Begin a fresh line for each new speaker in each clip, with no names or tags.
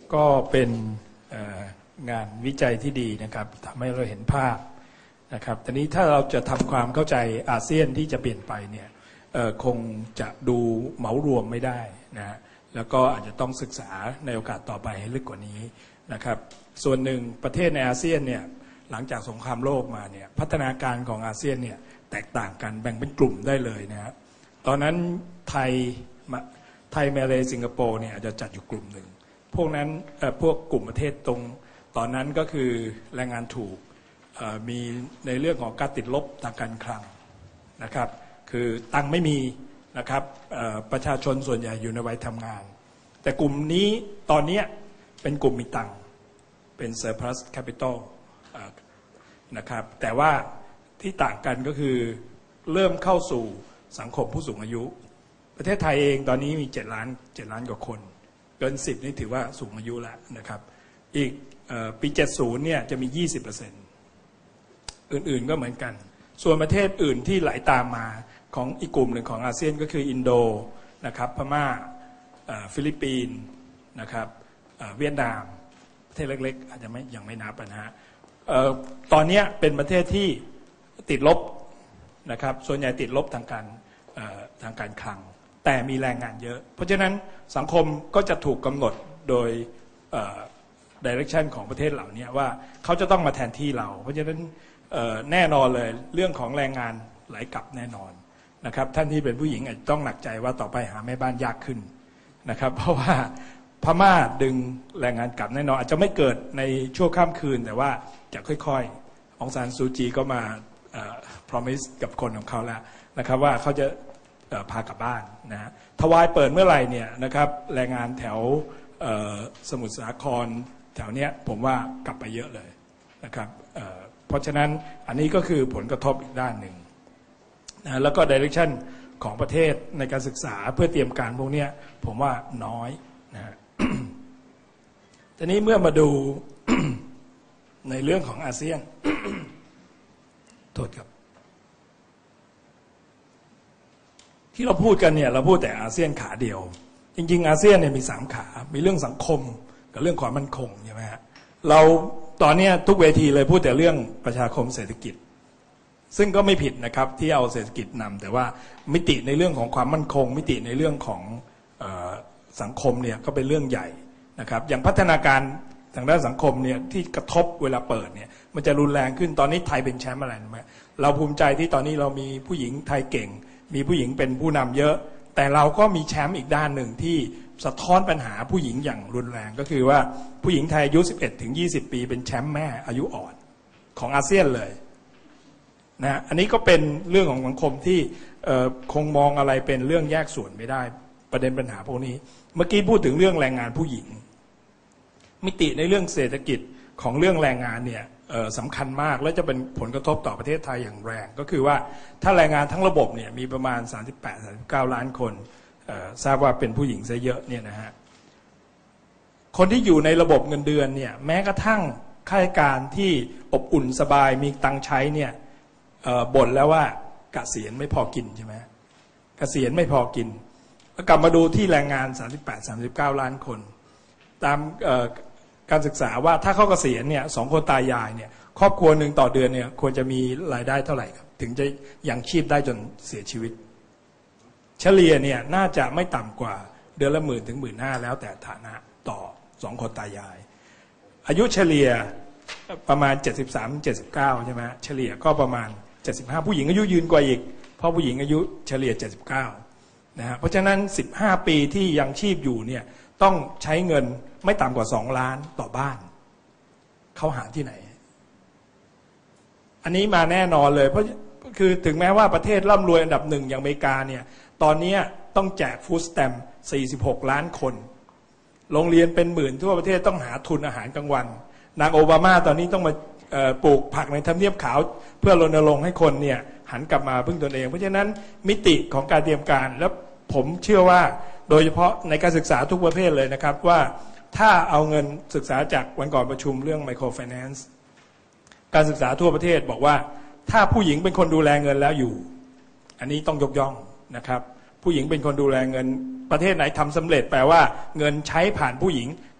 ก็เป็นงานวิจัยที่ดีนะครับทำให้เราเห็นภาพนะครับทีนี้ถ้าเราจะทำความเข้าใจอาเซียนที่จะเปลี่ยนไปเนี่ยคงจะดูเหมารวมไม่ได้นะแล้วก็อาจจะต้องศึกษาในโอกาสต่อไปให้ลึกกว่านี้นะครับส่วนหนึ่งประเทศในอาเซียนเนี่ยหลังจากสงครามโลกมาเนี่ยพัฒนาการของอาเซียนเนี่ยแตกต่างกันแบ่งเป็นกลุ่มได้เลยนะครับตอนนั้นไทยมาเลสิงคโปร์เนี่ยอาจจะจัดอยู่กลุ่มหนึ่งพวกนั้นพวกกลุ่มประเทศตรงตอนนั้นก็คือแรงงานถูกมีในเรื่องของการติดลบทางการคลังนะครับคือตังไม่มีนะครับประชาชนส่วนใหญ่อยู่ในวัยทำงานแต่กลุ่มนี้ตอนนี้เป็นกลุ่มมีตังเป็น surplus capital นะครับแต่ว่าที่ต่างกันก็คือเริ่มเข้าสู่สังคมผู้สูงอายุประเทศไทยเองตอนนี้มี7 ล้านกว่าคนเกิน10นี่ถือว่าสูงอายุแล้วนะครับอีกปี70เนี่ยจะมี 20% อื่นๆก็เหมือนกันส่วนประเทศอื่นที่ไหลตามมาของอีกกลุ่มหนึ่งของอาเซียนก็คืออินโดนะครับพม่าฟิลิปปินส์นะครับเวียดนามประเทศเล็กๆอาจจะยังไม่นับนะฮะตอนนี้เป็นประเทศที่ติดลบนะครับส่วนใหญ่ติดลบทางการคลังแต่มีแรงงานเยอะเพราะฉะนั้นสังคมก็จะถูกกำหนดโดยdirection ของประเทศเหล่านี้ว่าเขาจะต้องมาแทนที่เราเพราะฉะนั้นแน่นอนเลยเรื่องของแรงงานไหลกลับแน่นอนนะครับท่านที่เป็นผู้หญิงอาจจะต้องหนักใจว่าต่อไปหาแม่บ้านยากขึ้นนะครับเพราะว่าพม่าดึงแรงงานกลับแน่นอนอาจจะไม่เกิดในชั่วข้ามคืนแต่ว่าจะค่อยๆองซานซูจีก็มาpromise กับคนของเขาแล้วนะครับว่าเขาจะพากลับบ้านนะฮะทวายเปิดเมื่อไหร่เนี่ยนะครับแรงงานแถวสมุทรสาครแถวเนี้ยผมว่ากลับไปเยอะเลยนะครับเพราะฉะนั้นอันนี้ก็คือผลกระทบอีกด้านหนึ่งนะแล้วก็ direction ของประเทศในการศึกษาเพื่อเตรียมการพวกนี้ผมว่าน้อยนะฮะ ทีนี้เมื่อมาดู ในเรื่องของอาเซียน โทษครับที่เราพูดกันเนี่ยเราพูดแต่อาเซียนขาเดียวจริงๆอาเซียนเนี่ยมี3ขามีเรื่องสังคมกับเรื่องความมั่นคงใช่ไหมฮะเราตอนนี้ทุกเวทีเลยพูดแต่เรื่องประชาคมเศรษฐกิจซึ่งก็ไม่ผิดนะครับที่เอาเศรษฐกิจนำแต่ว่ามิติในเรื่องของความมั่นคงมิติในเรื่องของสังคมเนี่ยก็เป็นเรื่องใหญ่นะครับอย่างพัฒนาการทางด้านสังคมเนี่ยที่กระทบเวลาเปิดเนี่ยมันจะรุนแรงขึ้นตอนนี้ไทยเป็นแชมป์อะไรไหมเราภูมิใจที่ตอนนี้เรามีผู้หญิงไทยเก่งมีผู้หญิงเป็นผู้นำเยอะแต่เราก็มีแชมป์อีกด้านหนึ่งที่สะท้อนปัญหาผู้หญิงอย่างรุนแรงก็คือว่าผู้หญิงไทยอายุ 11-20 ปีเป็นแชมป์แม่อายุอ่อนของอาเซียนเลยนะอันนี้ก็เป็นเรื่องของสังคมที่คงมองอะไรเป็นเรื่องแยกส่วนไม่ได้ประเด็นปัญหาพวกนี้เมื่อกี้พูดถึงเรื่องแรงงานผู้หญิงมิติในเรื่องเศรษฐกิจของเรื่องแรงงานเนี่ยสำคัญมากและจะเป็นผลกระทบต่อประเทศไทยอย่างแรงก็คือว่าถ้าแรงงานทั้งระบบเนี่ยมีประมาณ 38-39 ล้านคนทราบว่าเป็นผู้หญิงซะเยอะเนี่ยนะฮะคนที่อยู่ในระบบเงินเดือนเนี่ยแม้กระทั่งข้าราชการที่อบอุ่นสบายมีตังใช้เนี่ยบ่นแล้วว่าเกษียณไม่พอกินใช่ไหมเกษียณไม่พอกินกลับมาดูที่แรงงาน 38-39 ล้านคนตามการศึกษาว่าถ้าเขาเกษียณเนี่ย2 คนตายายเนี่ยครอบครัวหนึ่งต่อเดือนเนี่ยควรจะมีรายได้เท่าไหร่ครับถึงจะยังชีพได้จนเสียชีวิตเฉลี่ยเนี่ยน่าจะไม่ต่ำกว่าเดือนละ10,000 ถึง 15,000แล้วแต่ฐานะต่อ2 คนตายายอายุเฉลี่ยประมาณ 73-79 ใช่ไหมเฉลี่ยก็ประมาณ75ผู้หญิงอายุยืนกว่าอีกเพราะผู้หญิงอายุเฉลี่ย79นะฮะเพราะฉะนั้น15 ปีที่ยังชีพอยู่เนี่ยต้องใช้เงินไม่ต่ำกว่า2 ล้านต่อบ้านเขาหาที่ไหนอันนี้มาแน่นอนเลยเพราะคือถึงแม้ว่าประเทศร่ำรวยอันดับ1อย่างอเมริกาเนี่ยตอนนี้ต้องแจกฟู้ดสแตมป์46 ล้านคนโรงเรียนเป็นหมื่นทั่วประเทศต้องหาทุนอาหารกลางวันนางโอบามาตอนนี้ต้องมาปลูกผักในทำเนียบขาวเพื่อรณรงค์ให้คนเนี่ยหันกลับมาพึ่งตนเองเพราะฉะนั้นมิติของการเตรียมการและผมเชื่อว่าโดยเฉพาะในการศึกษาทุกประเภทเลยนะครับว่าถ้าเอาเงินศึกษาจากวันก่อนประชุมเรื่องไมโครไฟแนนซ์การศึกษาทั่วประเทศบอกว่าถ้าผู้หญิงเป็นคนดูแลเงินแล้วอยู่อันนี้ต้องยกย่องนะครับผู้หญิงเป็นคนดูแลเงินประเทศไหนทำสำเร็จแปลว่าเงินใช้ผ่านผู้หญิง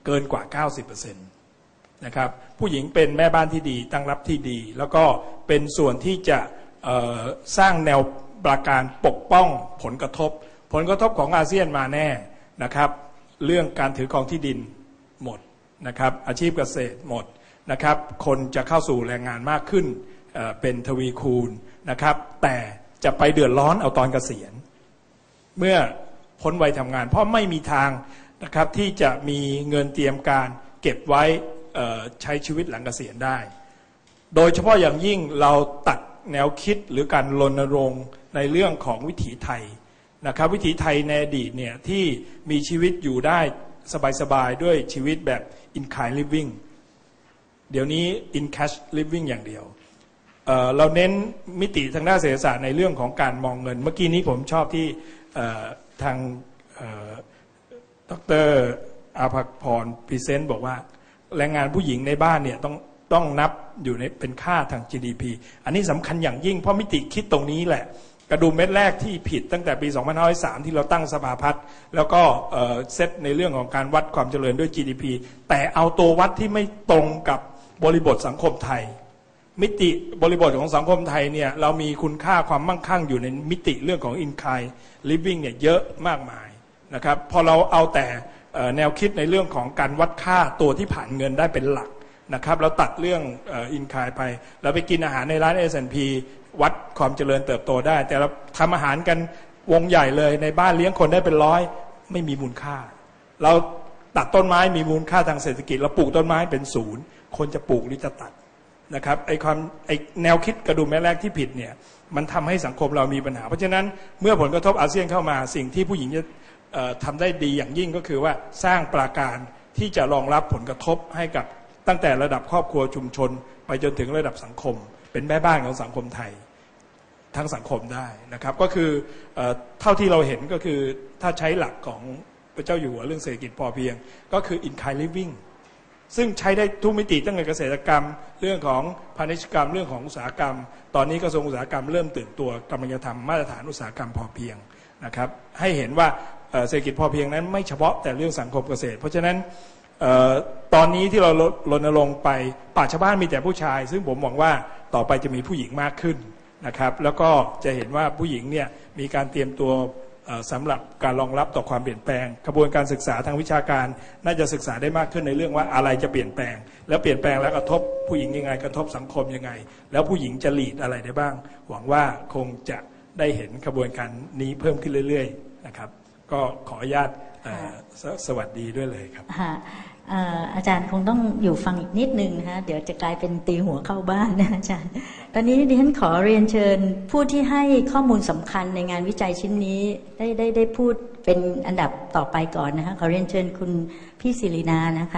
เกินกว่า 90%นะครับผู้หญิงเป็นแม่บ้านที่ดีตั้งรับที่ดีแล้วก็เป็นส่วนที่จะสร้างแนวปราการปกป้องผลกระทบของอาเซียนมาแน่นะครับเรื่องการถือครองที่ดินหมดนะครับอาชีพเกษตรหมดนะครับคนจะเข้าสู่แรงงานมากขึ้นเป็นทวีคูณนะครับแต่จะไปเดือดร้อนเอาตอนเกษียณเมื่อพ้นวัยทำงานเพราะไม่มีทางนะครับที่จะมีเงินเตรียมการเก็บไว้ใช้ชีวิตหลังเกษียณได้โดยเฉพาะอย่างยิ่งเราตัดแนวคิดหรือการรณรงค์ในเรื่องของวิถีไทยนะครับวิถีไทยในอดีตเนี่ยที่มีชีวิตอยู่ได้สบายๆด้วยชีวิตแบบ in kind living เดี๋ยวนี้ in cash living อย่างเดียวเราเน้นมิติทางด้านเศรษฐศาสตร์ในเรื่องของการมองเงินเมื่อกี้นี้ผมชอบที่ทางดร.อาภพรพรีเซนต์บอกว่าแรงงานผู้หญิงในบ้านเนี่ยต้องนับอยู่ในเป็นค่าทาง GDP อันนี้สำคัญอย่างยิ่งเพราะมิติคิดตรงนี้แหละกระดุมเม็ดแรกที่ผิดตั้งแต่ปี2503ที่เราตั้งสภาพัฒน์แล้วก็เซตในเรื่องของการวัดความเจริญด้วย GDP แต่เอาตัววัดที่ไม่ตรงกับบริบทสังคมไทยมิติบริบทของสังคมไทยเนี่ยเรามีคุณค่าความมั่งคั่งอยู่ในมิติเรื่องของ in kind living เนี่ยเยอะมากมายนะครับพอเราเอาแต่แนวคิดในเรื่องของการวัดค่าตัวที่ผ่านเงินได้เป็นหลักนะครับเราตัดเรื่องอินคายไปเราไปกินอาหารในร้าน S&P วัดความเจริญเติบโตได้แต่เราทำอาหารกันวงใหญ่เลยในบ้านเลี้ยงคนได้เป็น100ไม่มีมูลค่าเราตัดต้นไม้มีมูลค่าทางเศรษฐกิจเราปลูกต้นไม้เป็น0คนจะปลูกหรือจะตัดนะครับไอ้แนวคิดกระดุมแม่แรกที่ผิดเนี่ยมันทำให้สังคมเรามีปัญหาเพราะฉะนั้นเมื่อผลกระทบอาเซียนเข้ามาสิ่งที่ผู้หญิงจะทำได้ดีอย่างยิ่งก็คือว่าสร้างปราการที่จะรองรับผลกระทบให้กับตั้งแต่ระดับครอบครัวชุมชนไปจนถึงระดับสังคมเป็นแม่บ้านของสังคมไทยทั้งสังคมได้นะครับก็คือเท่าที่เราเห็นก็คือถ้าใช้หลักของพระเจ้าอยู่หัวเรื่องเศรษฐกิจพอเพียงก็คือ in kind living ซึ่งใช้ได้ทุกมิติตั้งแต่เกษตรกรรมเรื่องของพาณิชยกรรมเรื่องของอุตสาหกรรมตอนนี้กระทรวงอุตสาหกรรมเริ่มตื่นตัวกำลังจะทำมาตรฐานอุตสาหกรรมพอเพียงนะครับให้เห็นว่าเศรษฐกิจพอเพียงนั้นไม่เฉพาะแต่เรื่องสังคมเกษตรเพราะฉะนั้นตอนนี้ที่เรารณรงค์ไปป่าชาวบ้านมีแต่ผู้ชายซึ่งผมหวังว่าต่อไปจะมีผู้หญิงมากขึ้นนะครับแล้วก็จะเห็นว่าผู้หญิงเนี่ยมีการเตรียมตัวสำหรับการรองรับต่อความเปลี่ยนแปลงกระบวนการศึกษาทางวิชาการน่าจะศึกษาได้มากขึ้นในเรื่องว่าอะไรจะเปลี่ยนแปลงแล้วเปลี่ยนแปลงแล้วกระทบผู้หญิงยังไงกระทบสังคมยังไงแล้วผู้หญิงจะลีดอะไรได้บ้างหวังว่าคงจะได้เห็นกระบวนการนี้เพิ่มขึ้นเรื่อยๆนะครับก็ขออนุญาตสวัสดีด้วยเลยครับ
อาจารย์คงต้องอยู่ฟังอีกนิดนึงนะคะเดี๋ยวจะกลายเป็นตีหัวเข้าบ้านนะอาจารย์ตอนนี้ดิฉันขอเรียนเชิญผู้ที่ให้ข้อมูลสำคัญในงานวิจัยชิ้นนี้ได้พูดเป็นอันดับต่อไปก่อนนะคะขอเรียนเชิญคุณพี่ศิรินานะคะ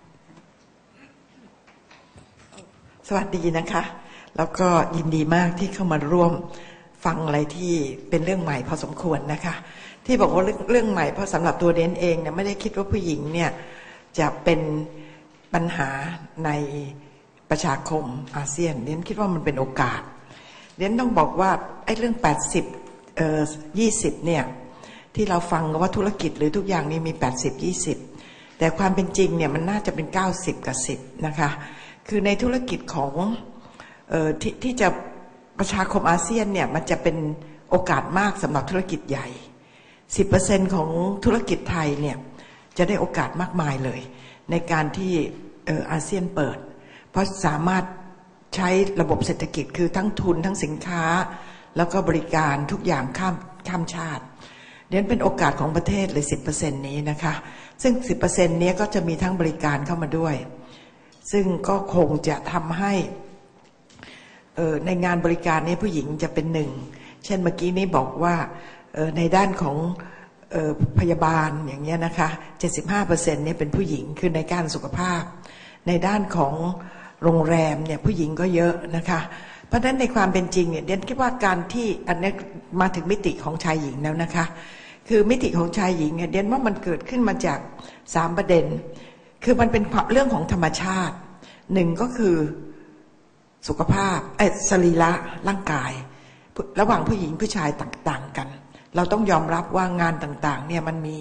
สวัสดีนะคะแล้วก็ยินดีมากที่เข้ามาร่วมฟังอะไรที่เป็นเรื่องใหม่พอสมควรนะคะที่บอกว่าเรื่องใหม่เพราะสำหรับตัวเดนเองเนี่ยไม่ได้คิดว่าผู้หญิงเนี่ยจะเป็นปัญหาในประชาคมอาเซียนเดนคิดว่ามันเป็นโอกาสเดนต้องบอกว่าไอ้เรื่อง80-20เนี่ยที่เราฟังว่าธุรกิจหรือทุกอย่างนี่มี80-20แต่ความเป็นจริงเนี่ยมันน่าจะเป็น90-10นะคะคือในธุรกิจของที่จะประชาคมอาเซียนเนี่ยมันจะเป็นโอกาสมากสำหรับธุรกิจใหญ่ 10% ของธุรกิจไทยเนี่ยจะได้โอกาสมากมายเลยในการที่อาเซียนเปิดเพราะสามารถใช้ระบบเศรษฐกิจคือทั้งทุนทั้งสินค้าแล้วก็บริการทุกอย่างข้ามชาติเดี๋ยวเป็นโอกาสของประเทศเลย 10% นี้นะคะซึ่ง 10% นี้ก็จะมีทั้งบริการเข้ามาด้วยซึ่งก็คงจะทำให้ในงานบริการนี้ผู้หญิงจะเป็นหนึ่งเช่นเมื่อกี้นี้บอกว่าในด้านของพยาบาลอย่างเงี้ยนะคะ 75% เนี่ยเป็นผู้หญิงคือในการสุขภาพในด้านของโรงแรมเนี่ยผู้หญิงก็เยอะนะคะเพราะฉะนั้นในความเป็นจริงเนี่ยเดนคิดว่าการที่อันนี้มาถึงมิติของชายหญิงแล้วนะคะคือมิติของชายหญิงเนี่ยเดนว่ามันเกิดขึ้นมาจาก3ประเด็นคือมันเป็นเรื่องของธรรมชาติหนึ่งก็คือสุขภาพสรีระร่างกายระหว่างผู้หญิงผู้ชายต่างกันเราต้องยอมรับว่างานต่างๆเนี่ยมันมี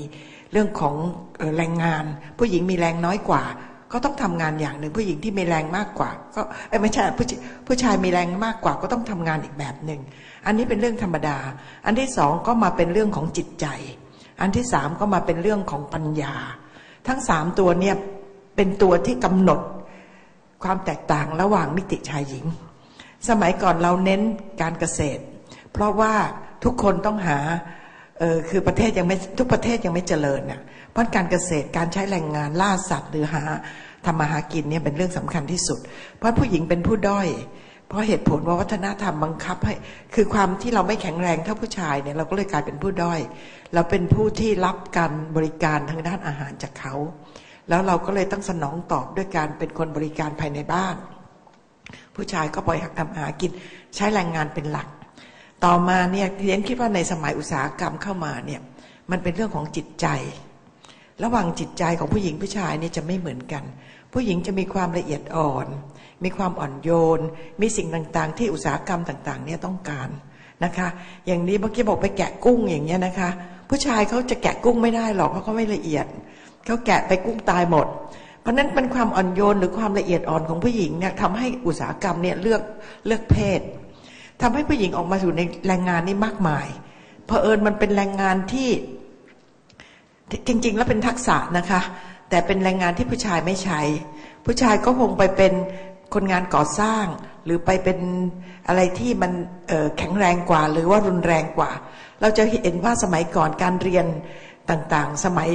เรื่องของแรงงานผู้หญิงมีแรงน้อยกว่าก็ต้องทำงานอย่างหนึ่งผู้หญิงที่มีแรงมากกว่าก็ไม่ใช่ผู้ชายมีแรงมากกว่าก็ต้องทำงานอีกแบบหนึ่งอันนี้เป็นเรื่องธรรมดาอันที่สองก็มาเป็นเรื่องของจิตใจอันที่สามก็มาเป็นเรื่องของปัญญาทั้งสามตัวเนี่ยเป็นตัวที่กำหนดความแตกต่างระหว่างมิติชายหญิงสมัยก่อนเราเน้นการเกษตรเพราะว่าทุกคนต้องหาคือประเทศยังไม่ทุกประเทศยังไม่เจริญน่ะเพราะการเกษตรการใช้แรงงานล่าสัตว์หรือหาทำมาหากินเนี่ยเป็นเรื่องสำคัญที่สุดเพราะผู้หญิงเป็นผู้ด้อยเพราะเหตุผลว่าวัฒนธรรมบังคับให้คือความที่เราไม่แข็งแรงเท่าผู้ชายเนี่ยเราก็เลยกลายเป็นผู้ด้อยเราเป็นผู้ที่รับการบริการทางด้านอาหารจากเขาแล้วเราก็เลยต้องสนองตอบด้วยการเป็นคนบริการภายในบ้านผู้ชายก็ปล่อยทำหากินใช้แรงงานเป็นหลักต่อมาเนี่ยเรียนคิดว่าในสมัยอุตสาหกรรมเข้ามาเนี่ยมันเป็นเรื่องของจิตใจระหว่างจิตใจของผู้หญิงผู้ชายเนี่ยจะไม่เหมือนกันผู้หญิงจะมีความละเอียดอ่อนมีความอ่อนโยนมีสิ่งต่างๆที่อุตสาหกรรมต่างๆเนี่ยต้องการนะคะอย่างนี้เมื่อกี้บอกไปแกะกุ้งอย่างเงี้ยนะคะผู้ชายเขาจะแกะกุ้งไม่ได้หรอกเพราะเขาไม่ละเอียดเขาแกะไปกุ้งตายหมดเพราะนั้นเป็นความอ่อนโยนหรือความละเอียดอ่อนของผู้หญิงเนี่ยทำให้อุตสาหกรรมเนี่ยเลือกเพศทำให้ผู้หญิงออกมาสู่ในแรงงานนี่มากมายเผอิญมันเป็นแรงงานที่จริงๆแล้วเป็นทักษะนะคะแต่เป็นแรงงานที่ผู้ชายไม่ใช้ผู้ชายก็คงไปเป็นคนงานก่อสร้างหรือไปเป็นอะไรที่มันแข็งแรงกว่าหรือว่ารุนแรงกว่าเราจะเห็นว่าสมัยก่อนการเรียนต่างๆสมัย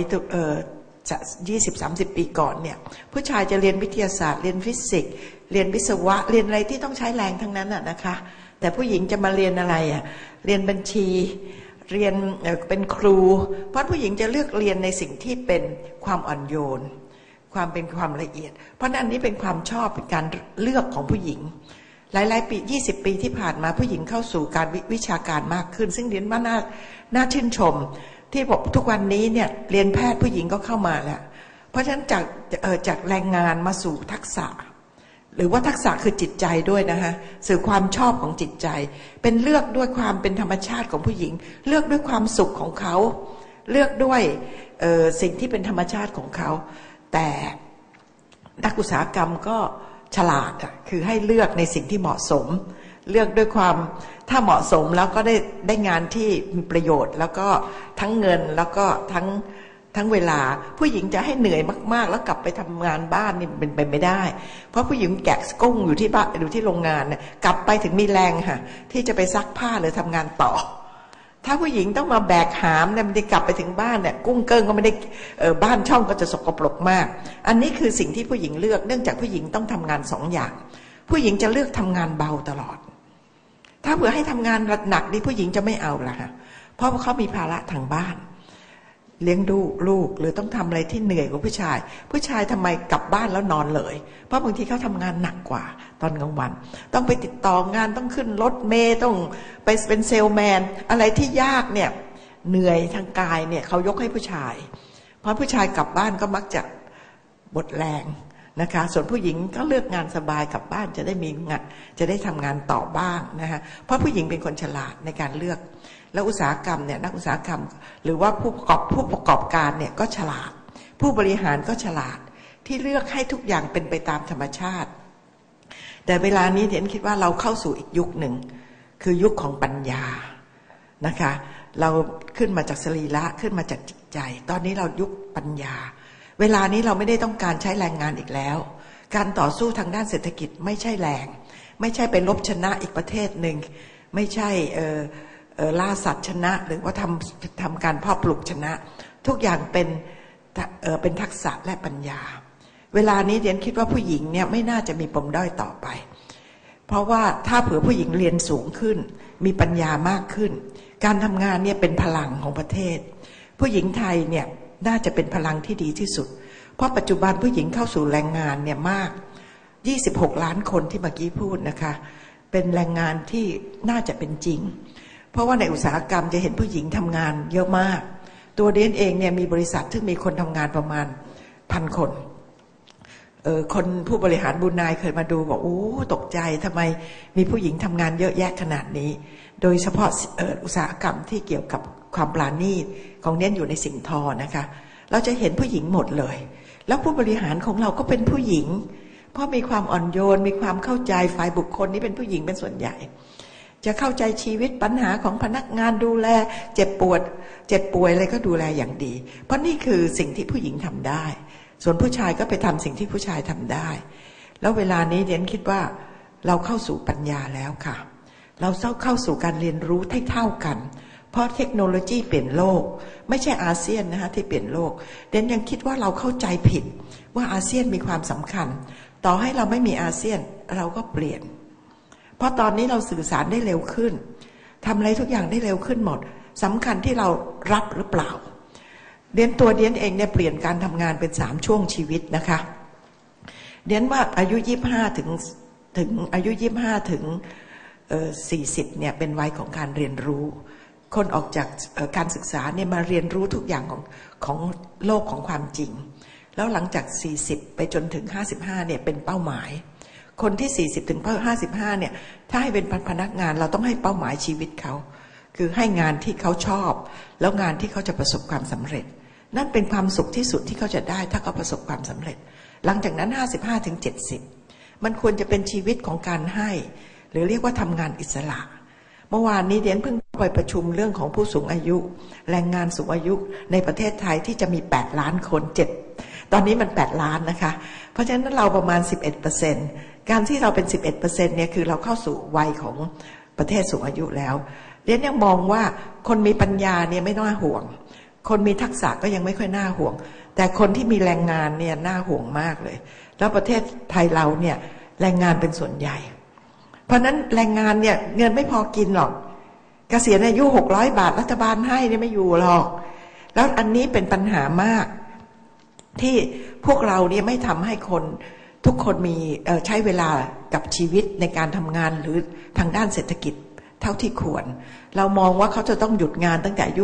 20-30 ปีก่อนเนี่ยผู้ชายจะเรียนวิทยาศาสตร์เรียนฟิสิกส์เรียนวิศวะเรียนอะไรที่ต้องใช้แรงทั้งนั้นนะคะแต่ผู้หญิงจะมาเรียนอะไรเรียนบัญชีเรียนเป็นครูเพราะผู้หญิงจะเลือกเรียนในสิ่งที่เป็นความอ่อนโยนความเป็นความละเอียดเพราะนั้นนี้เป็นความชอบเป็นการเลือกของผู้หญิงหลายๆปี20 ปีที่ผ่านมาผู้หญิงเข้าสู่การวิชาการมากขึ้นซึ่งเรียนว่าน่าชื่นชมที่บอกทุกวันนี้เนี่ยเรียนแพทย์ผู้หญิงก็เข้ามาแล้วเพราะฉะนั้นจากแรงงานมาสู่ทักษะหรือว่าทักษะคือจิตใจด้วยนะคะสื่อความชอบของจิตใจเป็นเลือกด้วยความเป็นธรรมชาติของผู้หญิงเลือกด้วยความสุขของเขาเลือกด้วยสิ่งที่เป็นธรรมชาติของเขาแต่นักอุตสาหกรรมก็ฉลาดคือให้เลือกในสิ่งที่เหมาะสมเลือกด้วยความถ้าเหมาะสมแล้วก็ได้งานที่มีประโยชน์แล้วก็ทั้งเงินแล้วก็ทั้งเวลาผู้หญิงจะให้เหนื่อยมากๆแล้วกลับไปทำงานบ้านนี่เป็นไปไม่ได้เพราะผู้หญิงแกะกุ้งอยู่ที่บ้านอยู่ที่โรงงานเนี่ยกลับไปถึงมีแรงค่ะที่จะไปซักผ้าหรือทำงานต่อถ้าผู้หญิงต้องมาแบกหามเนี่ยมันจะกลับไปถึงบ้านเนี่ยกุ้งเกิ้งก็ไม่ได้บ้านช่องก็จะสกปรกมากอันนี้คือสิ่งที่ผู้หญิงเลือกเนื่องจากผู้หญิงต้องทำงาน2 อย่างผู้หญิงจะเลือกทำงานเบาตลอดถ้าเผื่อให้ทำงานหนักนี่ผู้หญิงจะไม่เอาละค่ะเพราะว่าเขามีภาระทางบ้านเลี้ยงดูลูกหรือต้องทำอะไรที่เหนื่อยกว่าผู้ชายทำไมกลับบ้านแล้วนอนเลยเพราะบางทีเขาทำงานหนักกว่าตอนกลางวันต้องไปติดต่องานต้องขึ้นรถเมล์ต้องไปเป็นเซลแมนอะไรที่ยากเนี่ยเหนื่อยทางกายเนี่ยเขายกให้ผู้ชายเพราะผู้ชายกลับบ้านก็มักจะหมดแรงนะคะส่วนผู้หญิงก็เลือกงานสบายกลับบ้านจะได้มีงานจะได้ทำงานต่อบ้างนะคะเพราะผู้หญิงเป็นคนฉลาดในการเลือกแล้วอุตสาหกรรมเนี่ยนักอุตสาหกรรมหรือว่าผู้ประกอบการเนี่ยก็ฉลาดผู้บริหารก็ฉลาดที่เลือกให้ทุกอย่างเป็นไปตามธรรมชาติแต่เวลานี้เดี๋ยวคิดว่าเราเข้าสู่อีกยุคหนึ่งคือยุคของปัญญานะคะเราขึ้นมาจากสรีระขึ้นมาจากจิตใจตอนนี้เรายุคปัญญาเวลานี้เราไม่ได้ต้องการใช้แรงงานอีกแล้วการต่อสู้ทางด้านเศรษฐกิจไม่ใช่แรงไม่ใช่ไปลบชนะอีกประเทศหนึ่งไม่ใช่ล่าสัตว์ชนะหรือว่าทำการเพาะปลูกชนะทุกอย่างเป็นทักษะและปัญญาเวลานี้เดียนคิดว่าผู้หญิงเนี่ยไม่น่าจะมีปมด้อยต่อไปเพราะว่าถ้าเผื่อผู้หญิงเรียนสูงขึ้นมีปัญญามากขึ้นการทำงานเนี่ยเป็นพลังของประเทศผู้หญิงไทยเนี่ยน่าจะเป็นพลังที่ดีที่สุดเพราะปัจจุบันผู้หญิงเข้าสู่แรงงานเนี่ยมาก26 ล้านคนที่เมื่อกี้พูดนะคะเป็นแรงงานที่น่าจะเป็นจริงเพราะว่าในอุตสาหกรรมจะเห็นผู้หญิงทำงานเยอะมากตัวเดนเองเนี่ยมีบริษัทที่มีคนทำงานประมาณ1,000 คนคนผู้บริหารบูนายเคยมาดูบอกโอ้ตกใจทำไมมีผู้หญิงทำงานเยอะแยะขนาดนี้โดยเฉพาะอุตสาหกรรมที่เกี่ยวกับความปราณีตของเน้นอยู่ในสิ่งทอนะคะเราจะเห็นผู้หญิงหมดเลยแล้วผู้บริหารของเราก็เป็นผู้หญิงเพราะมีความอ่อนโยนมีความเข้าใจฝ่ายบุคคลนี่เป็นผู้หญิงเป็นส่วนใหญ่จะเข้าใจชีวิตปัญหาของพนักงานดูแลเจ็บป่วยอะไรก็ดูแลอย่างดีเพราะนี่คือสิ่งที่ผู้หญิงทำได้ส่วนผู้ชายก็ไปทำสิ่งที่ผู้ชายทำได้แล้วเวลานี้เดียนคิดว่าเราเข้าสู่ปัญญาแล้วค่ะเราเข้าสู่การเรียนรู้เท่ากันเพราะเทคโนโลยีเปลี่ยนโลกไม่ใช่อาเซียนนะคะที่เปลี่ยนโลกเดียนยังคิดว่าเราเข้าใจผิดว่าอาเซียนมีความสำคัญต่อให้เราไม่มีอาเซียนเราก็เปลี่ยนเพราะตอนนี้เราสื่อสารได้เร็วขึ้นทำอะไรทุกอย่างได้เร็วขึ้นหมดสำคัญที่เรารับหรือเปล่าเดียนเองเนี่ยเปลี่ยนการทำงานเป็น3ช่วงชีวิตนะคะเดียนว่าอายุ25ถึงอายุ25ถึง40เนี่ยเป็นวัยของการเรียนรู้คนออกจากการศึกษาเนี่ยมาเรียนรู้ทุกอย่างของโลกของความจริงแล้วหลังจาก40ไปจนถึง55เนี่ยเป็นเป้าหมายคนที่40ถึง55เนี่ยถ้าให้เป็นพนักงานเราต้องให้เป้าหมายชีวิตเขาคือให้งานที่เขาชอบแล้วงานที่เขาจะประสบความสำเร็จนั่นเป็นความสุขที่สุดที่เขาจะได้ถ้าเขาประสบความสำเร็จหลังจากนั้น55ถึง70มันควรจะเป็นชีวิตของการให้หรือเรียกว่าทำงานอิสระเมื่อวานนี้เดียนเพิ่งไปประชุมเรื่องของผู้สูงอายุแรงงานสูงอายุในประเทศไทยที่จะมี8ล้านคนตอนนี้มัน8ล้านนะคะเพราะฉะนั้นเราประมาณ 11% การที่เราเป็น 11% เนี่ยคือเราเข้าสู่วัยของประเทศสูงอายุแล้วเดียนยังมองว่าคนมีปัญญาเนี่ยไม่น่าห่วงคนมีทักษะก็ยังไม่ค่อยน่าห่วงแต่คนที่มีแรงงานเนี่ยน่าห่วงมากเลยแล้วประเทศไทยเราเนี่ยแรงงานเป็นส่วนใหญ่เพราะนั้นแรงงานเนี่ยเงินไม่พอกินหรอกเกษียณอายุ600 บาทรัฐบาลให้เนี่ยไม่อยู่หรอกแล้วอันนี้เป็นปัญหามากที่พวกเราเนี่ยไม่ทำให้คนทุกคนมีใช้เวลากับชีวิตในการทำงานหรือทางด้านเศรษฐกิจเท่าที่ควรเรามองว่าเขาจะต้องหยุดงานตั้งแต่อายุ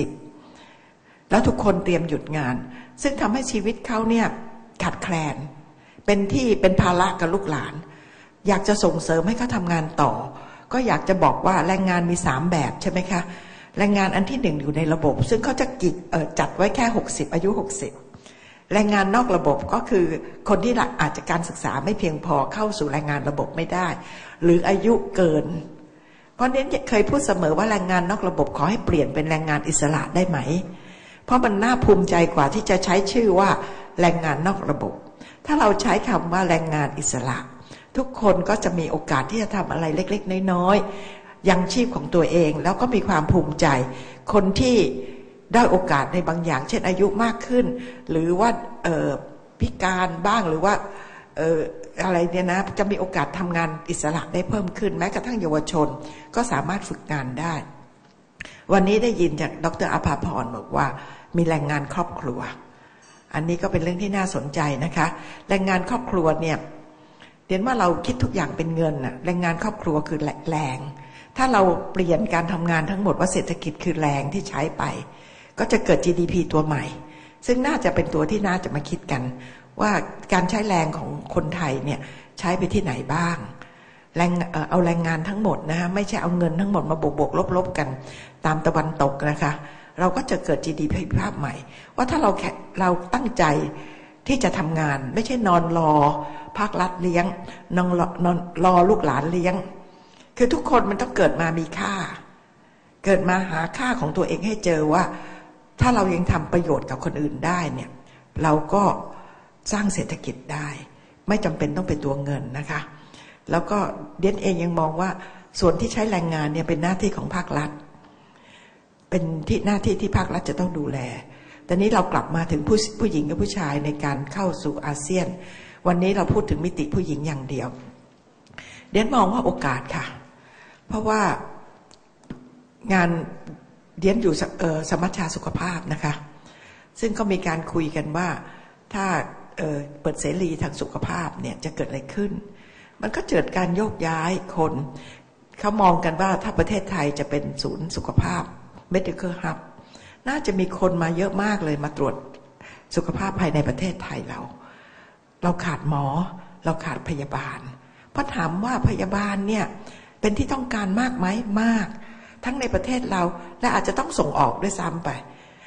60แล้วทุกคนเตรียมหยุดงานซึ่งทำให้ชีวิตเขาเนี่ยขาดแคลนเป็นภาระกับลูกหลานอยากจะส่งเสริมให้เขาทำงานต่อก็อยากจะบอกว่าแรงงานมี3แบบใช่ไหมคะแรงงานอันที่1อยู่ในระบบซึ่งเขาจะจัดไว้แค่60อายุ60แรงงานนอกระบบก็คือคนที่อาจจะการศึกษาไม่เพียงพอเข้าสู่แรงงานระบบไม่ได้หรืออายุเกินเพราะนี้เคยพูดเสมอว่าแรงงานนอกระบบขอให้เปลี่ยนเป็นแรงงานอิสระได้ไหมเพราะมันน่าภูมิใจกว่าที่จะใช้ชื่อว่าแรงงานนอกระบบถ้าเราใช้คำว่าแรงงานอิสระทุกคนก็จะมีโอกาสที่จะทำอะไรเล็กๆน้อยๆยังชีพของตัวเองแล้วก็มีความภูมิใจคนที่ได้โอกาสในบางอย่างเช่นอายุมากขึ้นหรือว่าพิการบ้างหรือว่าอะไรเนี่ยนะจะมีโอกาสทำงานอิสระได้เพิ่มขึ้นแม้กระทั่งเยาวชนก็สามารถฝึกงานได้วันนี้ได้ยินจากดร.อภาพรบอกว่ามีแรงงานครอบครัวอันนี้ก็เป็นเรื่องที่น่าสนใจนะคะแรงงานครอบครัวเนี่ยเรียนว่าเราคิดทุกอย่างเป็นเงินน่ะแรงงานครอบครัวคือแรงถ้าเราเปลี่ยนการทำงานทั้งหมดว่าเศรษฐกิจคือแรงที่ใช้ไปก็จะเกิด GDP ตัวใหม่ซึ่งน่าจะเป็นตัวที่น่าจะมาคิดกันว่าการใช้แรงของคนไทยเนี่ยใช้ไปที่ไหนบ้างเอาแรงงานทั้งหมดนะคะไม่ใช่เอาเงินทั้งหมดมาบวกลบกันตามตะวันตกนะคะเราก็จะเกิด GDP ภาพใหม่ว่าถ้าเราตั้งใจที่จะทำงานไม่ใช่นอนรอภาครัฐเลี้ยงนอนรอลูกหลานเลี้ยงคือทุกคนมันต้องเกิดมามีค่าเกิดมาหาค่าของตัวเองให้เจอว่าถ้าเรายังทำประโยชน์กับคนอื่นได้เนี่ยเราก็สร้างเศรษฐกิจได้ไม่จำเป็นต้องเป็นตัวเงินนะคะแล้วก็เดียนเองยังมองว่าส่วนที่ใช้แรงงานเนี่ยเป็นหน้าที่ของภาครัฐเป็นที่หน้าที่ที่ภาครัฐจะต้องดูแลแต่นี้เรากลับมาถึงผู้หญิงกับผู้ชายในการเข้าสู่อาเซียนวันนี้เราพูดถึงมิติผู้หญิงอย่างเดียวเดียนมองว่าโอกาสค่ะเพราะว่างานเดียนอยู่สมัชชาสุขภาพนะคะซึ่งก็มีการคุยกันว่าถ้าเปิดเสรีทางสุขภาพเนี่ยจะเกิดอะไรขึ้นมันก็เกิดการโยกย้ายคนเขามองกันว่าถ้าประเทศไทยจะเป็นศูนย์สุขภาพ Medical Hub น่าจะมีคนมาเยอะมากเลยมาตรวจสุขภาพภายในประเทศไทยเราขาดหมอเราขาดพยาบาลเพราะถามว่าพยาบาลเนี่ยเป็นที่ต้องการมากไหมมากทั้งในประเทศเราและอาจจะต้องส่งออกด้วยซ้ำไป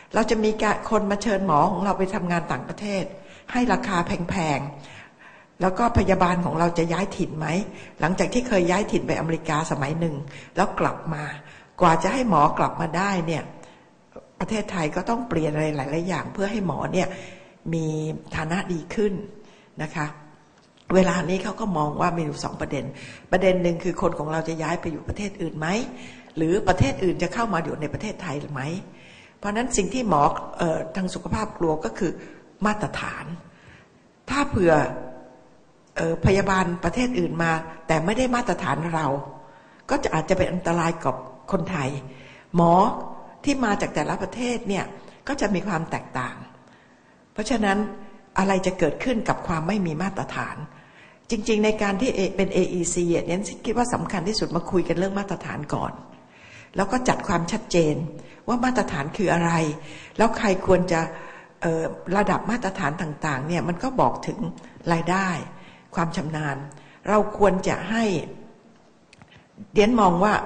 เราจะมีคนมาเชิญหมอของเราไปทำงานต่างประเทศให้ราคาแพงๆแล้วก็พยาบาลของเราจะย้ายถิ่นไหมหลังจากที่เคยย้ายถิ่นไปอเมริกาสมัยหนึ่งแล้วกลับมากว่าจะให้หมอกลับมาได้เนี่ยประเทศไทยก็ต้องเปลี่ยนอะไรหลายๆอย่างเพื่อให้หมอเนี่ยมีฐานะดีขึ้นนะคะเวลานี้เขาก็มองว่ามีอยู่2ประเด็นหนึ่งคือคนของเราจะย้ายไปอยู่ประเทศอื่นไหมหรือประเทศอื่นจะเข้ามาอยู่ในประเทศไทยหรือไม่เพราะนั้นสิ่งที่หมอทางสุขภาพกลัวก็คือมาตรฐานถ้าเผื่อพยาบาลประเทศอื่นมาแต่ไม่ได้มาตรฐานเราก็อาจจะเป็นอันตรายกับคนไทยหมอที่มาจากแต่ละประเทศเนี่ยก็จะมีความแตกต่างเพราะฉะนั้นอะไรจะเกิดขึ้นกับความไม่มีมาตรฐานจริงๆในการที่เป็น AEC เนี่ยคิดว่าสำคัญที่สุดมาคุยกันเรื่องมาตรฐานก่อนแล้วก็จัดความชัดเจนว่ามาตรฐานคืออะไรแล้วใครควรจะระดับมาตรฐานต่างๆเนี่ยมันก็บอกถึงรายได้ความชำนาญเราควรจะให้เดียนมองว่า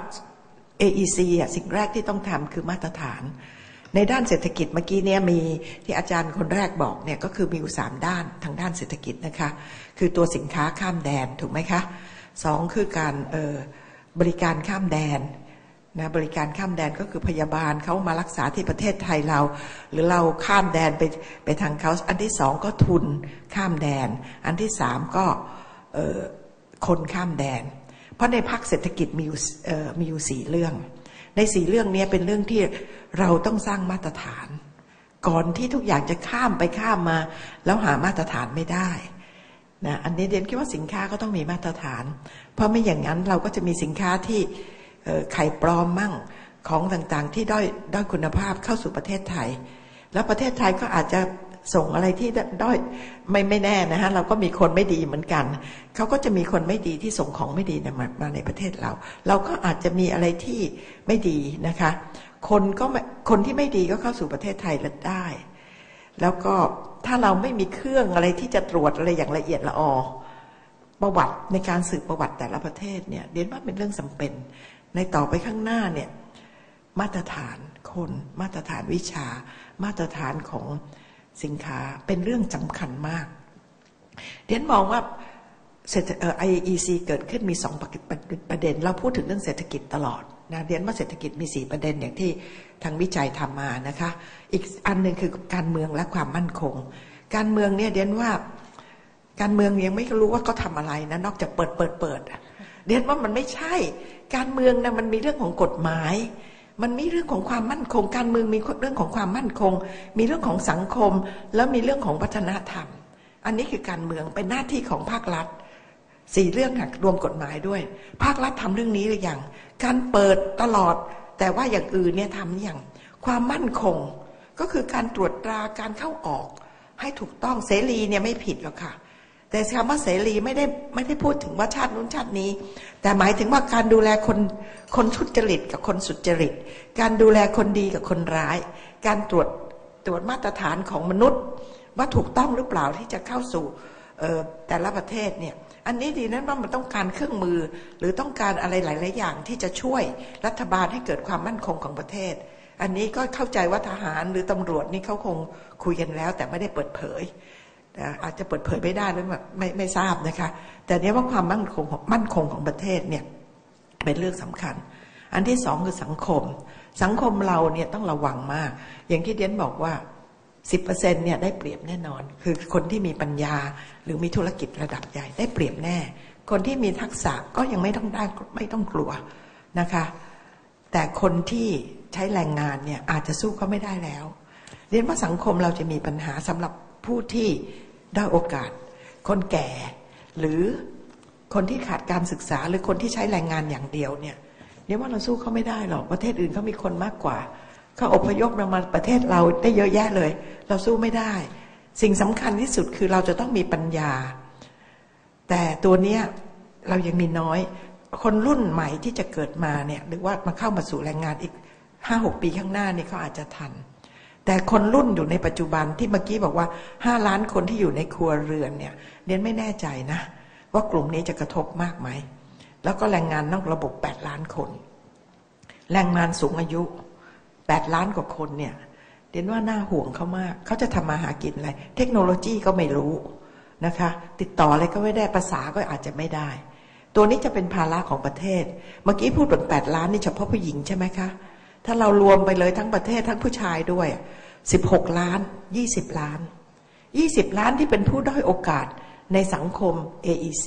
AEC สิ่งแรกที่ต้องทำคือมาตรฐานในด้านเศรษฐกิจเมื่อกี้เนี่ยมีที่อาจารย์คนแรกบอกเนี่ยก็คือมีอยู่3ด้านทางด้านเศรษฐกิจนะคะคือตัวสินค้าข้ามแดนถูกไหมคะ2คือการบริการข้ามแดนนะบริการข้ามแดนก็คือพยาบาลเขามารักษาที่ประเทศไทยเราหรือเราข้ามแดนไปทางเขาอันที่2ก็ทุนข้ามแดนอันที่3ก็คนข้ามแดนเพราะในภาคเศรษฐกิจมีอยู่4เรื่องใน4เรื่องนี้เป็นเรื่องที่เราต้องสร้างมาตรฐานก่อนที่ทุกอย่างจะข้ามไปข้ามมาแล้วหามาตรฐานไม่ได้นะอันนี้เดนคิดว่าสินค้าก็ต้องมีมาตรฐานเพราะไม่อย่างนั้นเราก็จะมีสินค้าที่ไข่ปลอมมั่งของต่างๆที่ด้อยคุณภาพเข้าสู่ประเทศไทยแล้วประเทศไทยก็อาจจะส่งอะไรที่ด้อยไม่แน่นะฮะเราก็มีคนไม่ดีเหมือนกันเขาก็จะมีคนไม่ดีที่ส่งของไม่ดีมาในประเทศเราก็อาจจะมีอะไรที่ไม่ดีนะคะคนที่ไม่ดีก็เข้าสู่ประเทศไทยได้แล้วก็ถ้าเราไม่มีเครื่องอะไรที่จะตรวจอะไรอย่างละเอียดละออประวัติในการสืบประวัติแต่ละประเทศเนี่ยเรียนว่าเป็นเรื่องจำเป็นในต่อไปข้างหน้าเนี่ยมาตรฐานคนมาตรฐานวิชามาตรฐานของสินค้าเป็นเรื่องสำคัญมากเรียนมองว่าIEC เกิดขึ้นมี2ประเด็นเราพูดถึงเรื่องเศรษฐกิจตลอดนะเรียนว่าเศรษฐกิจมี4ประเด็นอย่างที่ทางวิจัยทำมานะคะอีกอันนึงคือการเมืองและความมั่นคงการเมืองเนี่ยเรียนว่าการเมืองยังไม่รู้ว่าเขาทำอะไรนะนอกจากเปิดเรียนว่ามันไม่ใช่การเมืองนะมันมีเรื่องของกฎหมายมันมีเรื่องของความมั่นคงการเมืองมีเรื่องของความมั่นคงมีเรื่องของสังคมแล้วมีเรื่องของวัฒนธรรมอันนี้คือการเมืองเป็นหน้าที่ของภาครัฐ4เรื่องค่ะรวมกฎหมายด้วยภาครัฐทำเรื่องนี้หรือยังการเปิดตลอดแต่ว่าอย่างอื่นเนี่ยทำหรือยังความมั่นคงก็คือการตรวจตราการเข้าออกให้ถูกต้องเสรีเนี่ยไม่ผิดหรอกค่ะแต่คำว่าเสรีไม่ได้พูดถึงว่าชาตินู้นชาตินี้แต่หมายถึงว่าการดูแลคนทุจริตกับคนสุจริตการดูแลคนดีกับคนร้ายการตรวจมาตรฐานของมนุษย์ว่าถูกต้องหรือเปล่าที่จะเข้าสู่แต่ละประเทศเนี่ยอันนี้ดีนั้นว่ามันต้องการเครื่องมือหรือต้องการอะไรหลายๆอย่างที่จะช่วยรัฐบาลให้เกิดความมั่นคงของประเทศอันนี้ก็เข้าใจว่าทหารหรือตำรวจนี่เขาคงคุยกันแล้วแต่ไม่ได้เปิดเผยอาจจะเปิดเผยไม่ได้หรือไม่ทราบนะคะแต่เนี้ยว่าความมั่นคงของประเทศเนี่ยเป็นเรื่องสำคัญอันที่2คือสังคมเราเนี่ยต้องระวังมากอย่างที่เดียนบอกว่า 10% เนี่ยได้เปรียบแน่นอนคือคนที่มีปัญญาหรือมีธุรกิจระดับใหญ่ได้เปรียบแน่คนที่มีทักษะก็ยังไม่ต้องกลัวนะคะแต่คนที่ใช้แรงงานเนี่ยอาจจะสู้เขาไม่ได้แล้วเรียนว่าสังคมเราจะมีปัญหาสำหรับผู้ที่ได้โอกาสคนแก่หรือคนที่ขาดการศึกษาหรือคนที่ใช้แรงงานอย่างเดียวเนี่ยเรียกว่าเราสู้เขาไม่ได้หรอกประเทศอื่นเขามีคนมากกว่าเขาอพยพมาประเทศเราได้เยอะแยะเลยเราสู้ไม่ได้สิ่งสำคัญที่สุดคือเราจะต้องมีปัญญาแต่ตัวเนี้ยเรายังมีน้อยคนรุ่นใหม่ที่จะเกิดมาเนี่ยหรือว่ามาเข้ามาสู่แรงงานอีก 5-6 ปีข้างหน้านี่เขาอาจจะทันแต่คนรุ่นอยู่ในปัจจุบันที่เมื่อกี้บอกว่า5 ล้านคนที่อยู่ในครัวเรือนเนี่ยเรียนไม่แน่ใจนะว่ากลุ่มนี้จะกระทบมากไหมแล้วก็แรงงานนอกระบบ8 ล้านคนแรงงานสูงอายุ8 ล้านกว่าคนเนี่ยเดี๋ยวว่าน่าห่วงเขามากเขาจะทำมาหากินอะไรเทคโนโลยีก็ไม่รู้นะคะติดต่ออะไรก็ไม่ได้ภาษาก็อาจจะไม่ได้ตัวนี้จะเป็นภาระของประเทศเมื่อกี้พูดถึง8 ล้านนี่เฉพาะผู้หญิงใช่ไหมคะถ้าเรารวมไปเลยทั้งประเทศทั้งผู้ชายด้วย16 ล้าน20 ล้าน20 ล้านที่เป็นผู้ด้อยโอกาสในสังคม AEC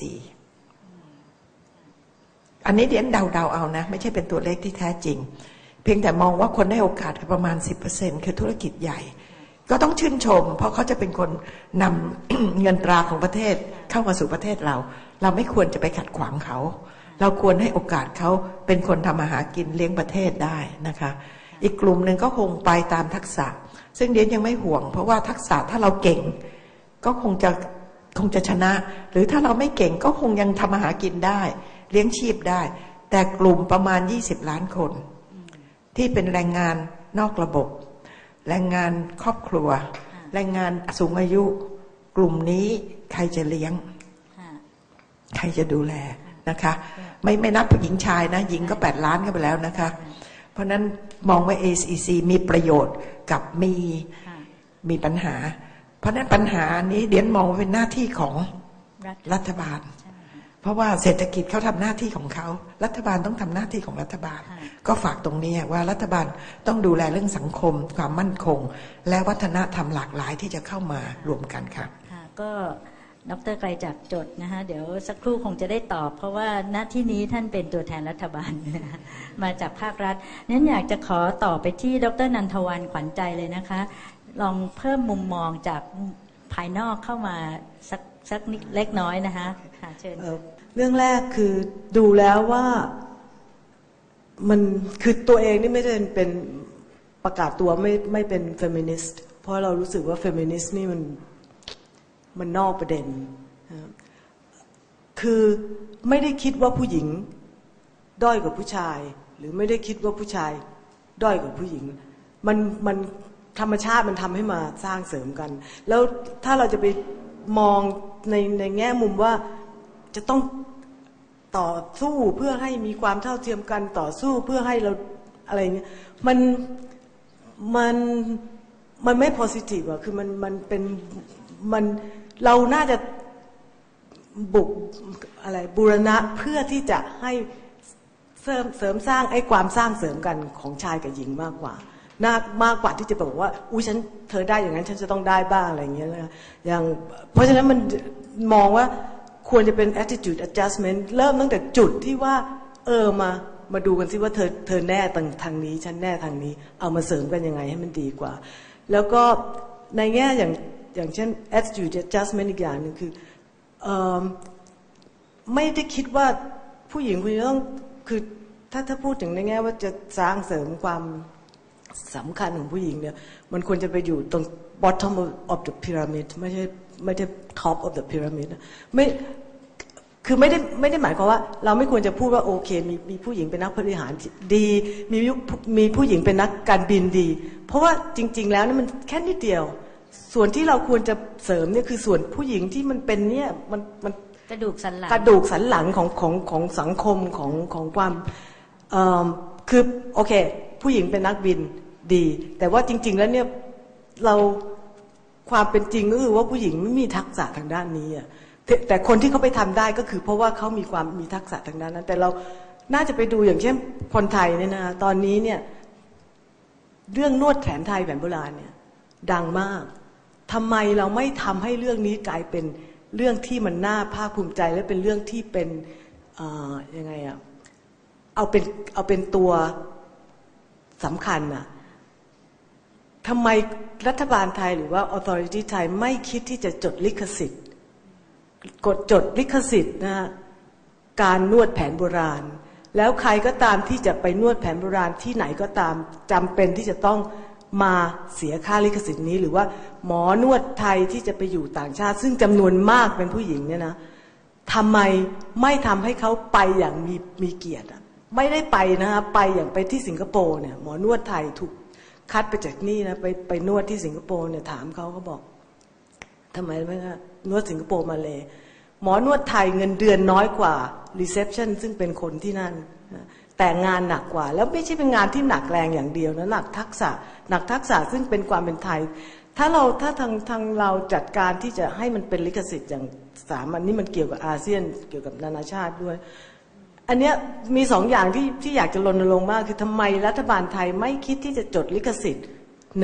อันนี้เดี๋ยวเดาเอานะไม่ใช่เป็นตัวเลขที่แท้จริงเพียงแต่มองว่าคนได้โอกาสประมาณ 10% คือธุรกิจใหญ่ก็ต้องชื่นชมเพราะเขาจะเป็นคนนำ เงินตราของประเทศเข้ามาสู่ประเทศเราไม่ควรจะไปขัดขวางเขาเราควรให้โอกาสเขาเป็นคนทำมาหากินเลี้ยงประเทศได้นะคะอีกกลุ่มหนึ่งก็คงไปตามทักษะซึ่งเดียนยังไม่ห่วงเพราะว่าทักษะถ้าเราเก่งก็คงจะชนะหรือถ้าเราไม่เก่งก็คงยังทำมาหากินได้เลี้ยงชีพได้แต่กลุ่มประมาณ20 ล้านคนที่เป็นแรงงานนอกระบบแรงงานครอบครัวแรงงานสูงอายุกลุ่มนี้ใครจะเลี้ยงใครจะดูแลนะคะไม่นับผู้หญิงชายนะหญิงก็8 ล้านกันไปแล้วนะคะเพราะนั้นมองว่า AEC มีประโยชน์กับมีปัญหาเพราะนั้นปัญหานี้เดี๋ยวมองว่าเป็นหน้าที่ของรัฐบาลเพราะว่าเศรษฐกิจเขาทำหน้าที่ของเขารัฐบาลต้องทำหน้าที่ของรัฐบาลก็ฝากตรงนี้ว่ารัฐบาลต้องดูแลเรื่องสังคมความมั่นคงและวัฒนธรรมหลากหลายที่จะเข้ามารวมกันค่ะ
ก็ดร.ไกรจักรจดนะคะเดี๋ยวสักครู่คงจะได้ตอบเพราะว่าณที่นี้ท่านเป็นตัวแทนรัฐบาลมาจากภาครัฐนั้นอยากจะขอต่อไปที่ดร.นันทวรรณขวัญใจเลยนะคะลองเพิ่มมุมมองจากภายนอกเข้ามาสักนิดเล็กน้อยนะคะเชิญ
เรื่องแรกคือดูแล้วว่ามันคือตัวเองนี่ไม่ได้เป็นประกาศตัวไม่เป็นเฟมินิสต์เพราะเรารู้สึกว่าเฟมินิสต์นี่มันนอกประเด็นคือไม่ได้คิดว่าผู้หญิงด้อยกว่าผู้ชายหรือไม่ได้คิดว่าผู้ชายด้อยกว่าผู้หญิงมันธรรมชาติมันทำให้มาสร้างเสริมกันแล้วถ้าเราจะไปมองในแง่มุมว่าจะต้องต่อสู้เพื่อให้มีความเท่าเทียมกันต่อสู้เพื่อให้เราอะไรเงี้ยมันไม่ positive อะคือมันเป็นเราน่าจะบูรณะเพื่อที่จะให้เสริมสร้างไอ้ความสร้างเสริมกันของชายกับหญิงมากกว่าที่จะบอกว่าอุ้ยเธอได้อย่างนั้นฉันจะต้องได้บ้างอะไรอย่างเงี้ยนะอย่างเพราะฉะนั้นมันมองว่าควรจะเป็น attitude adjustment เริ่มตั้งแต่จุดที่ว่ามาดูกันซิว่าเธอแน่ทางนี้ฉันแน่ทางนี้เอามาเสริมกันยังไงให้มันดีกว่าแล้วก็ในแง่อย่างเช่น attitude adjustment อีกอย่างนึงคือไม่ได้คิดว่าผู้หญิงคุณจะต้องคือถ้าพูดถึงในแง่ว่าจะสร้างเสริมความสำคัญของผู้หญิงเนี่ยมันควรจะไปอยู่ตรง bottom of the pyramid ไม่ใช่ top of the pyramid คือไม่ได้หมายความว่าเราไม่ควรจะพูดว่าโอเคมีผู้หญิงเป็นนักบริหารดีมีผู้หญิงเป็นนักการบินดีเพราะว่าจริงๆแล้วนี่มันแค่นิดเดียวส่วนที่เราควรจะเสริมเนี่ยคือส่วนผู้หญิงที่มันเป็นเนี่ยมัน
กระดูกสัน
หลังของสังคมของความคือโอเคผู้หญิงเป็นนักบินดีแต่ว่าจริงๆแล้วเนี่ยเราความเป็นจริงก็คือว่าผู้หญิงไม่มีทักษะทางด้านนี้อ่ะแต่คนที่เขาไปทำได้ก็คือเพราะว่าเขามีทักษะทางด้านนั้นแต่เราน่าจะไปดูอย่างเช่นคนไทยเนี่ยนะตอนนี้เนี่ยเรื่องนวดแผนไทยแผนโบราณเนี่ยดังมากทำไมเราไม่ทำให้เรื่องนี้กลายเป็นเรื่องที่มันน่าภาคภูมิใจและเป็นเรื่องที่เป็นยังไงอ่ะเอาเป็นตัวสำคัญอ่ะทำไมรัฐบาลไทยหรือว่า authority ไทยไม่คิดที่จะจดลิขสิทธิ์จดลิขสิทธิ์นะฮะการนวดแผนโบราณแล้วใครก็ตามที่จะไปนวดแผนโบราณที่ไหนก็ตามจำเป็นที่จะต้องมาเสียค่าลิขสิทธิ์นี้หรือว่าหมอนวดไทยที่จะไปอยู่ต่างชาติซึ่งจำนวนมากเป็นผู้หญิงเนี่ยนะทำไมไม่ทำให้เขาไปอย่างมีเกียรติอ่ะไม่ได้ไปนะฮะไปอย่างไปที่สิงคโปร์เนี่ยหมอนวดไทยถูกคัดไปจากนี่นะไปนวดที่สิงคโปร์เนี่ยถามเขาบอกทำไมไม่นวดสิงคโปร์มาเลยหมอนวดไทยเงินเดือนน้อยกว่า reception ซึ่งเป็นคนที่นั่นนะแต่งานหนักกว่าแล้วไม่ใช่เป็นงานที่หนักแรงอย่างเดียวนะหนักทักษะซึ่งเป็นความเป็นไทยถ้าทางเราจัดการที่จะให้มันเป็นลิขสิทธิ์อย่าง3 อันนี้มันเกี่ยวกับอาเซียนเกี่ยวกับนานาชาติด้วยอันเนี้ยมี2 อย่างที่อยากจะรณรงค์มากคือทำไมรัฐบาลไทยไม่คิดที่จะจดลิขสิทธิ์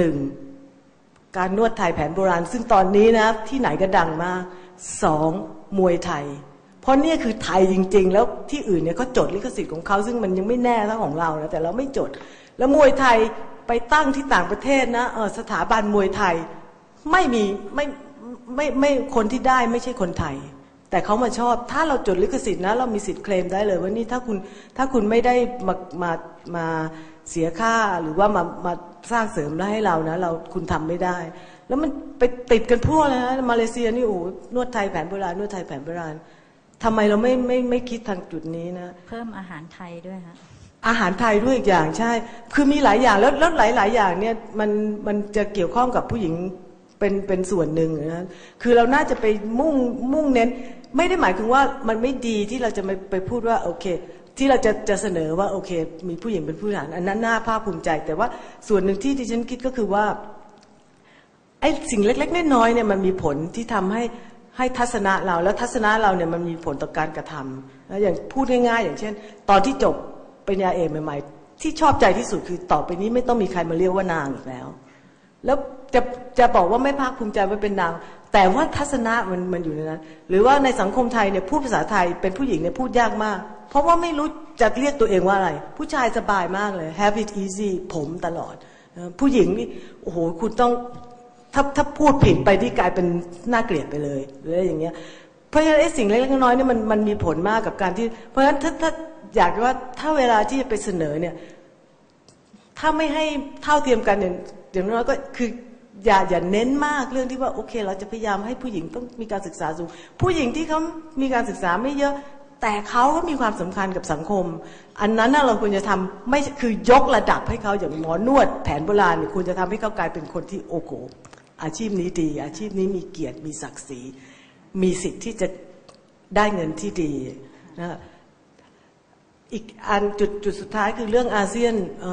1การนวดไทยแผนโบราณซึ่งตอนนี้นะที่ไหนก็ดังมาก2มวยไทยเพราะนี่คือไทยจริงๆแล้วที่อื่นเนี่ยเขาจดลิขสิทธิ์ของเขาซึ่งมันยังไม่แน่เท่าของเรานะแต่เราไม่จดแล้วมวยไทยไปตั้งที่ต่างประเทศนะสถาบันมวยไทยไม่มีไม่คนที่ได้ไม่ใช่คนไทยแต่เขามาชอบถ้าเราจดลิขสิทธิ์นะเรามีสิทธิ์เคลมได้เลยว่านี่ถ้าคุณไม่ได้มาเสียค่าหรือว่ามาสร้างเสริมแล้วให้เรานะคุณทำไม่ได้แล้วมันไปติดกันทั่วเลยนะมาเลเซียนี่โอ้นวดไทยแผนโบราณนวดไทยแผนโบราณทำไมเราไม่คิดทางจุดนี้นะ
เพิ่มอาหารไทยด้วยฮะ
อาหารไทยด้วยอีกอย่างใช่คือมีหลายอย่างแล้วหลายอย่างเนี่ยมันจะเกี่ยวข้องกับผู้หญิงเป็นส่วนหนึ่งนะคือเราน่าจะไปมุ่งเน้นไม่ได้หมายถึงว่ามันไม่ดีที่เราจะไปพูดว่าโอเคที่เราจะเสนอว่าโอเคมีผู้หญิงเป็นผู้บริหารอันนั้นน่าภาคภูมิใจแต่ว่าส่วนหนึ่งที่ดิฉันคิดก็คือว่าไอ้สิ่งเล็กๆน้อยๆเนี่ยมันมีผลที่ทำให้ทัศนะเราแล้วทัศนะเราเนี่ยมันมีผลต่อการกระทำนะอย่างพูดง่ายๆอย่างเช่นตอนที่จบปริญญาเอกใหม่ๆที่ชอบใจที่สุดคือต่อไปนี้ไม่ต้องมีใครมาเรียกว่านางอีกแล้วจะบอกว่าไม่ภาคภูมิใจว่าเป็นนางแต่ว่าทัศนะมันอยู่ในนั้นหรือว่าในสังคมไทยเนี่ยพูดภาษาไทยเป็นผู้หญิงเนี่ยพูดยากมากเพราะว่าไม่รู้จะเรียกตัวเองว่าอะไรผู้ชายสบายมากเลย have it easy ผมตลอดผู้หญิงนี่โอ้โหคุณต้องถ้าพูดผิดไปที่กลายเป็นน่าเกลียดไปเลยหรืออะไรอย่างเงี้ยเพราะฉะนั้นไอ้สิ่งเล็กๆน้อยๆเนี่ยมันมีผลมากกับการที่เพราะฉะนั้นถ้าอยากว่าถ้าเวลาที่จะไปเสนอเนี่ยถ้าไม่ให้เท่าเทียมกันอย่างน้อยก็คืออย่าเน้นมากเรื่องที่ว่าโอเคเราจะพยายามให้ผู้หญิงต้องมีการศึกษาสูงผู้หญิงที่เขามีการศึกษาไม่เยอะแต่เขาก็มีความสำคัญกับสังคมอันนั้นเราควรจะทำไม่คือยกระดับให้เขาอย่างหมอนวดแผนโบราณเนี่ยควรจะทำให้เขากลายเป็นคนที่โอ้โหอาชีพนี้ดีอาชีพนี้มีเกียรติมีศักดิ์ศรีมีสิทธิ์ที่จะได้เงินที่ดีนะอีกอันจุดสุดท้ายคือเรื่องอาเซียน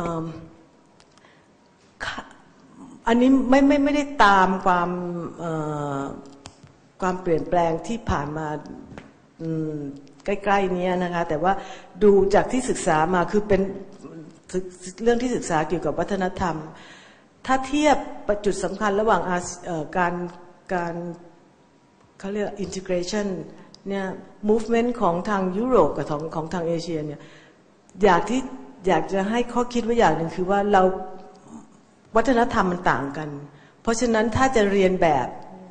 อันนี้ไม่ได้ตามความเปลี่ยนแปลงที่ผ่านมาใกล้ๆนี้นะคะแต่ว่าดูจากที่ศึกษามาคือเป็นเรื่องที่ศึกษาเกี่ยวกับวัฒนธรรมถ้าเทียบจุดสำคัญระหว่างการเขาเรียก integration เนี่ย movement ของทางยุโรปกับของทางเอเชียเนี่ยอยากจะให้ข้อคิดว่าอย่างหนึ่งคือว่าเราวัฒนธรรมมันต่างกันเพราะฉะนั้นถ้าจะเรียนแบบ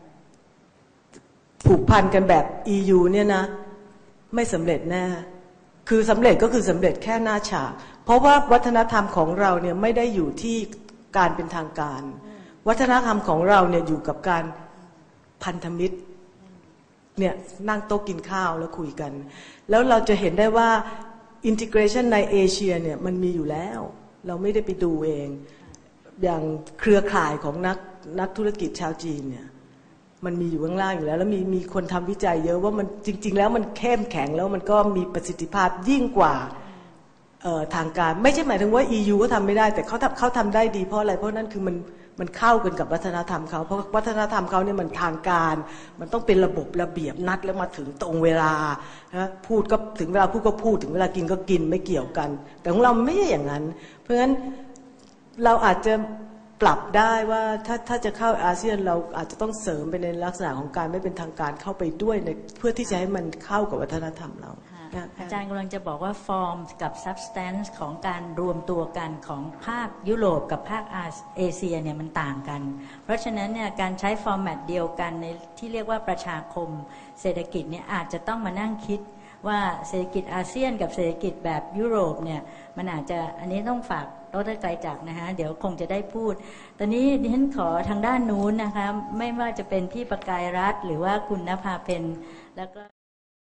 ผูกพันกันแบบ EU เนี่ยนะไม่สำเร็จแน่คือสำเร็จก็คือสำเร็จแค่หน้าฉากเพราะว่าวัฒนธรรมของเราเนี่ยไม่ได้อยู่ที่การเป็นทางการวัฒนธรรมของเราเนี่ยอยู่กับการพันธมิตรเนี่ยนั่งโต๊ะกินข้าวแล้วคุยกันแล้วเราจะเห็นได้ว่า integration ในเอเชียเนี่ยมันมีอยู่แล้วเราไม่ได้ไปดูเองอย่างเครือข่ายของนักธุรกิจชาวจีนเนี่ยมันมีอยู่ข้างล่างอยู่แล้วแล้วมีคนทำวิจัยเยอะว่ามันจริงๆแล้วมันเข้มแข็งแล้วมันก็มีประสิทธิภาพยิ่งกว่าทางการไม่ใช่หมายถึงว่า EU ก็ทำไม่ได้แต่เขาทำได้ดีเพราะอะไรเพราะนั่นคือมันเข้ากันกับวัฒนธรรมเขาเพราะวัฒนธรรมเขาเนี่ยมันทางการมันต้องเป็นระบบระเบียบนัดแล้วมาถึงตรงเวลานะพูดก็ถึงเวลาพูดก็พูดถึงเวลากินก็กินไม่เกี่ยวกันแต่ของเราไม่ใช่อย่างนั้นเพราะฉะนั้นเราอาจจะปรับได้ว่าถ้าจะเข้าอาเซียนเราอาจจะต้องเสริมไปในลักษณะของการไม่เป็นทางการเข้าไปด้วยเพื่อที่จะให้มันเข้ากับวัฒนธรรมเรา
อาจารย์กำลังจะบอกว่าฟอร์มกับ substance ของการรวมตัวกันของภาคยุโรปกับภาคเอเชียเนี่ยมันต่างกันเพราะฉะนั้นเนี่ยการใช้ฟอร์แมตเดียวกันในที่เรียกว่าประชาคมเศรษฐกิจเนี่ยอาจจะต้องมานั่งคิดว่าเศรษฐกิจอาเซียนกับเศรษฐกิจแบบยุโรปเนี่ยมันอาจจะอันนี้ต้องฝากดร.ไกรจักรนะคะเดี๋ยวคงจะได้พูดตอนนี้ดิฉันขอทางด้านนู้นนะคะไม่ว่าจะเป็นพี่ประกายรัตน์หรือว่าคุณณภาเพ็ญแล้วก็